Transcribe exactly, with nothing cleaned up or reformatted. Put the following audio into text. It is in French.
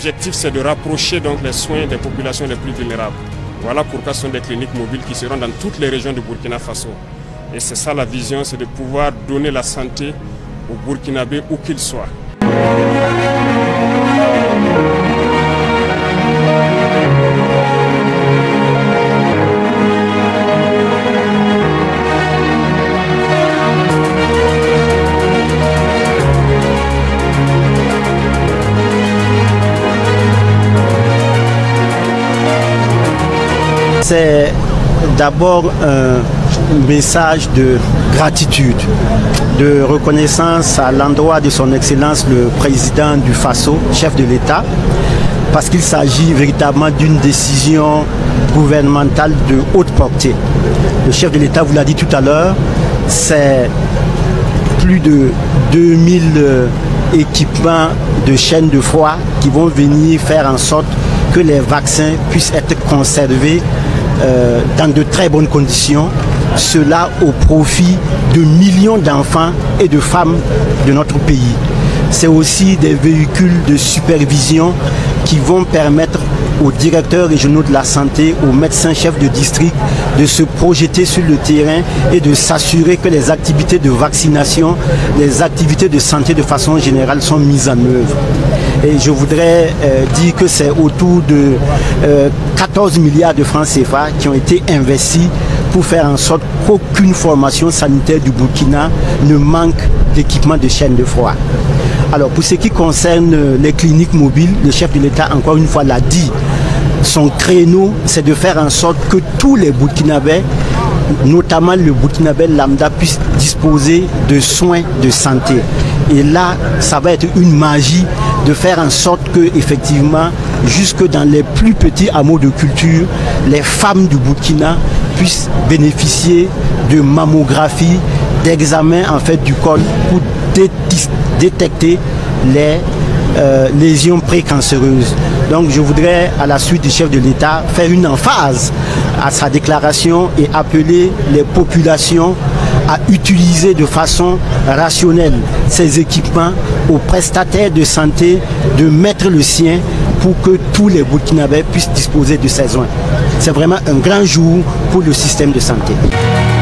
L'objectif, c'est de rapprocher donc les soins des populations les plus vulnérables. Voilà pourquoi ce sont des cliniques mobiles qui seront dans toutes les régions du Burkina Faso. Et c'est ça la vision, c'est de pouvoir donner la santé aux Burkinabés où qu'ils soient. C'est d'abord un message de gratitude, de reconnaissance à l'endroit de son Excellence le Président du Faso, chef de l'État, parce qu'il s'agit véritablement d'une décision gouvernementale de haute portée. Le chef de l'État vous l'a dit tout à l'heure, c'est plus de deux mille équipements de chaînes de froid qui vont venir faire en sorte que les vaccins puissent être conservés euh, dans de très bonnes conditions, cela au profit de millions d'enfants et de femmes de notre pays. C'est aussi des véhicules de supervision qui vont permettre aux directeurs régionaux de la santé, aux médecins-chefs de district de se projeter sur le terrain et de s'assurer que les activités de vaccination, les activités de santé de façon générale sont mises en œuvre. Et je voudrais euh, dire que c'est autour de euh, quatorze milliards de francs C F A qui ont été investis pour faire en sorte qu'aucune formation sanitaire du Burkina ne manque d'équipement de chaîne de froid. Alors pour ce qui concerne les cliniques mobiles, le chef de l'État encore une fois l'a dit, son créneau c'est de faire en sorte que tous les Burkinabés, notamment le Burkinabé lambda, puissent disposer de soins de santé. Et là, ça va être une magie de faire en sorte que, effectivement, jusque dans les plus petits hameaux de culture, les femmes du Burkina puissent bénéficier de mammographie, d'examens en fait du col pour dé détecter les euh, lésions précancéreuses. Donc je voudrais, à la suite du chef de l'État, faire une emphase à sa déclaration et appeler les populations à utiliser de façon rationnelle ces équipements, aux prestataires de santé de mettre le sien pour que tous les Burkinabés puissent disposer de ces soins. C'est vraiment un grand jour pour le système de santé.